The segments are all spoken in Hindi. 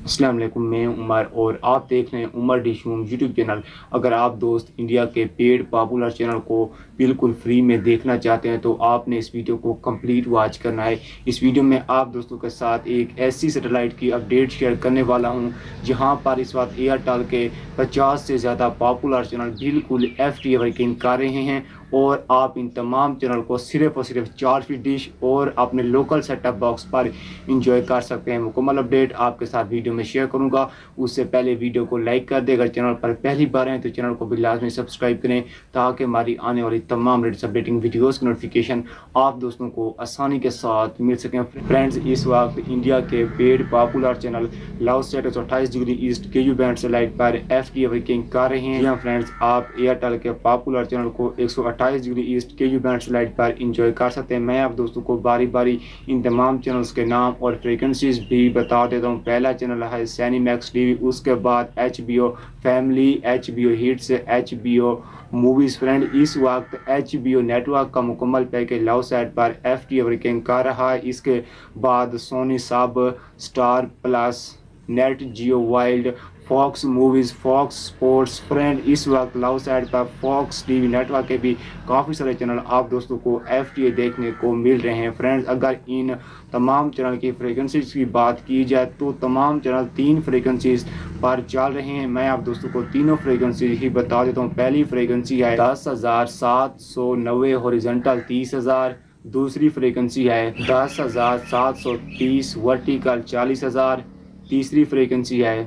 अस्सलाम वालेकुम, मैं उमर और आप देख रहे हैं Umar dish home YouTube channel. अगर आप दोस्त इंडिया के पेड पॉपुलर चैनल को बिल्कुल फ्री में देखना चाहते हैं तो आपने इस वीडियो को कंप्लीट वॉच करना है। इस वीडियो में आप दोस्तों के साथ एक ऐसी सैटेलाइट की अपडेट शेयर करने वाला हूं जहां पर इस वक्त एयरटेल के 50 से ज़्यादा पॉपुलर चैनल बिल्कुल FTA वर्किंग कर रहे हैं और आप इन तमाम चैनल को सिर्फ और सिर्फ 4 फीट डिश और अपने लोकल सेटअप बॉक्स पर इंजॉय कर सकते हैं। मुकम्मल अपडेट आपके साथ वीडियो में शेयर करूंगा। उससे पहले वीडियो को लाइक कर दें, अगर चैनल पर पहली बार हैं तो चैनल को भी लाजमी सब्सक्राइब करें ताकि हमारी आने वाली तमाम लेटेस्ट अपडेटिंग वीडियोस की नोटिफिकेशन आप दोस्तों को आसानी के साथ मिल सकें। फ्रेंड्स, इस वक्त इंडिया के paid popular channel love set 128 degree east KU band satellite पर FTA वर्किंग कर रहे हैं। यहाँ फ्रेंड्स, आप एयरटेल के पॉपुलर चैनल को 128 degree east KU band satellite पर इंजॉय कर सकते हैं। मैं आप दोस्तों को बारी बारी इन तमाम चैनल्स के नाम और फ्रीक्वेंसीज भी बता देता हूँ। पहला चैनल है सिनेमैक्स TV, उसके बाद HBO family, HBO hits, HBO movies. Friend, इस वक्त HBO नेटवर्क का मुकम्मल पैकेज लव सेट पर FTA वर्किंग कर रहा है। इसके बाद Sony Sab, Star Plus, Nat Geo Wild, Fox movies, Fox sports. Friend, इस वक्त लव साइड पर फॉक्स TV नेटवर्क के भी काफ़ी सारे चैनल आप दोस्तों को FTA देखने को मिल रहे हैं। फ्रेंड्स, अगर इन तमाम चैनल की फ्रीक्वेंसीज की बात की जाए तो तमाम चैनल 3 फ्रीक्वेंसीज पर चल रहे हैं। मैं आप दोस्तों को तीनों फ्रीक्वेंसी ही बता देता हूँ। पहली फ्रीक्वेंसी है 10,790 हॉरिजॉन्टल 30,000। दूसरी फ्रीक्वेंसी है 10,730 वर्टिकल 40,000। तीसरी फ्रीक्वेंसी है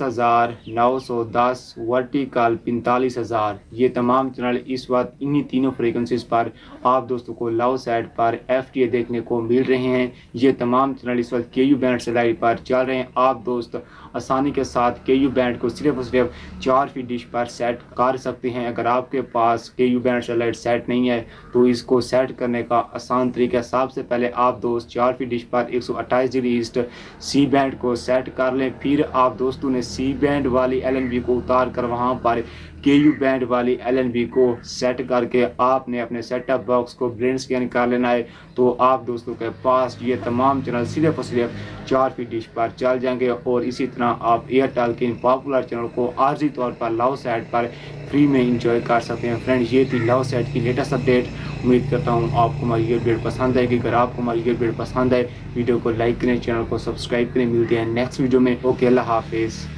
10,910 वर्टिकल 45,000। ये तमाम चैनल इस वक्त इन्हीं तीनों फ्रीक्वेंसीज पर आप दोस्तों को लव साइड पर FTA देखने को मिल रहे हैं। ये तमाम चैनल इस वक्त KU बैंड सैटेलाइट पर चल रहे हैं। आप दोस्त आसानी के साथ KU बैंड को सिर्फ और सिर्फ 4 फीट डिश पर सेट कर सकते हैं। अगर आपके पास KU बैंड सैटेलाइट सेट नहीं है तो इसको सेट करने का आसान तरीका, सबसे पहले आप दोस्त 4 फीट डिश पर 128 डिग्री ईस्ट C बैंड को सेट कर लें। फिर आप दोस्तों ने C बैंड वाली LNB को उतार कर वहां पर KU बैंड वाली LNB को सेट करके आपने अपने सेटअप बॉक्स को ब्रेन स्कैन कर लेना है। तो आप दोस्तों के पास ये तमाम चैनल सिर्फ और सिर्फ 4 फीट डिश पर चल जाएंगे और इसी तरह आप एयरटेल के इन पॉपुलर चैनल को आर्जी तौर पर लव सेट पर फ्री में इंजॉय कर सकते हैं। फ्रेंड्स, ये थी लव सेट की लेटेस्ट अपडेट। उम्मीद करता हूँ आपको हमारी ये अपडेट पसंद आएगी। अगर आपको हमारी ये अपडेट पसंद आए, वीडियो को लाइक करें, चैनल को सब्सक्राइब करें। मिलते हैं नेक्स्ट वीडियो में। ओके, अल्लाह हाफिज़।